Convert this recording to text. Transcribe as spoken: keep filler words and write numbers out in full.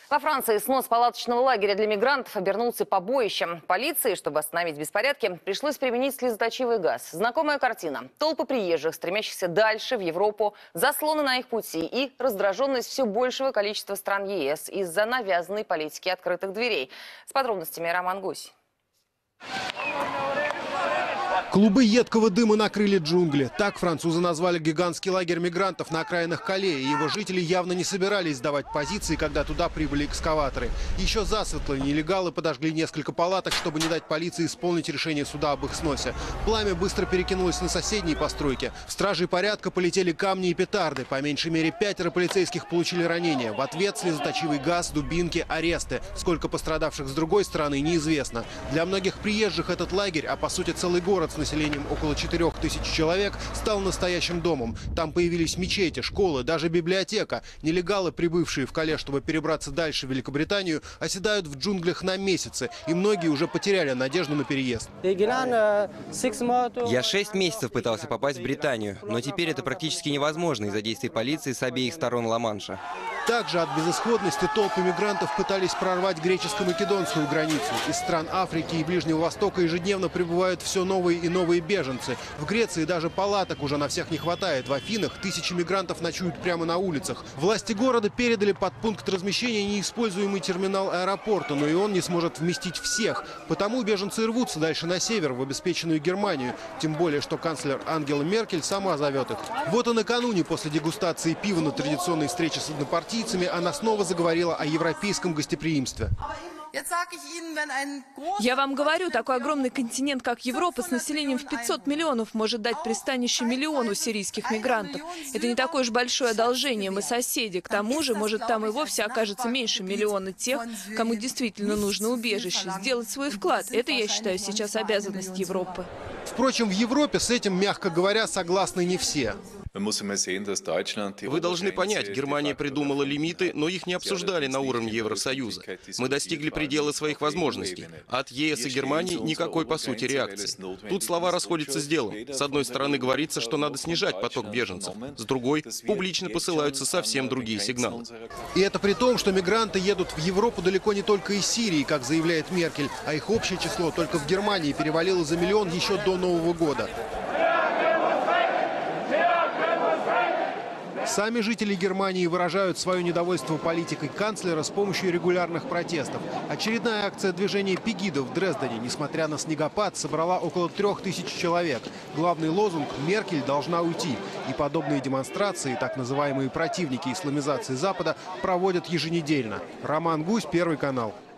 Во Франции снос палаточного лагеря для мигрантов обернулся побоищем. Полиции, чтобы остановить беспорядки, пришлось применить слезоточивый газ. Знакомая картина. Толпы приезжих, стремящихся дальше, в Европу, заслоны на их пути и раздраженность все большего количества стран ЕС из-за навязанной политики открытых дверей. С подробностями Роман Гусь. Клубы едкого дыма накрыли джунгли. Так французы назвали гигантский лагерь мигрантов на окраинах Кале. И его жители явно не собирались сдавать позиции, когда туда прибыли экскаваторы. Еще засветло нелегалы подожгли несколько палаток, чтобы не дать полиции исполнить решение суда об их сносе. Пламя быстро перекинулось на соседние постройки. В стражей порядка полетели камни и петарды. По меньшей мере пятеро полицейских получили ранения. В ответ слезоточивый газ, дубинки, аресты. Сколько пострадавших с другой стороны, неизвестно. Для многих приезжих этот лагерь, а по сути целый город с населением около четырёх тысяч человек, стал настоящим домом. Там появились мечети, школы, даже библиотека. Нелегалы, прибывшие в Кале, чтобы перебраться дальше в Великобританию, оседают в джунглях на месяцы. И многие уже потеряли надежду на переезд. Я шесть месяцев пытался попасть в Британию, но теперь это практически невозможно из-за действий полиции с обеих сторон Ла-Манша. Также от безысходности толпы мигрантов пытались прорвать греческо-македонскую границу. Из стран Африки и Ближнего Востока ежедневно прибывают все новые и новые беженцы. В Греции даже палаток уже на всех не хватает. В Афинах тысячи мигрантов ночуют прямо на улицах. Власти города передали под пункт размещения неиспользуемый терминал аэропорта, но и он не сможет вместить всех. Потому беженцы рвутся дальше на север, в обеспеченную Германию. Тем более, что канцлер Ангела Меркель сама зовет их. Вот и накануне, после дегустации пива на традиционной встрече с однопартийцами, она снова заговорила о европейском гостеприимстве. Я вам говорю, такой огромный континент, как Европа, с населением в пятьсот миллионов, может дать пристанище миллиону сирийских мигрантов. Это не такое уж большое одолжение, мы соседи. К тому же, может, там и вовсе окажется меньше миллиона тех, кому действительно нужно убежище. Сделать свой вклад – это, я считаю, сейчас обязанность Европы. Впрочем, в Европе с этим, мягко говоря, согласны не все. Вы должны понять, Германия придумала лимиты, но их не обсуждали на уровне Евросоюза. Мы достигли предела своих возможностей. От ЕС и Германии никакой, по сути, реакции. Тут слова расходятся с делом. С одной стороны говорится, что надо снижать поток беженцев. С другой, публично посылаются совсем другие сигналы. И это при том, что мигранты едут в Европу далеко не только из Сирии, как заявляет Меркель, а их общее число только в Германии перевалило за миллион еще до Нового года. Сами жители Германии выражают свое недовольство политикой канцлера с помощью регулярных протестов. Очередная акция движения Пегидо в Дрездене, несмотря на снегопад, собрала около трех тысяч человек. Главный лозунг «Меркель должна уйти». И подобные демонстрации, так называемые противники исламизации Запада, проводят еженедельно. Роман Гусь, Первый канал.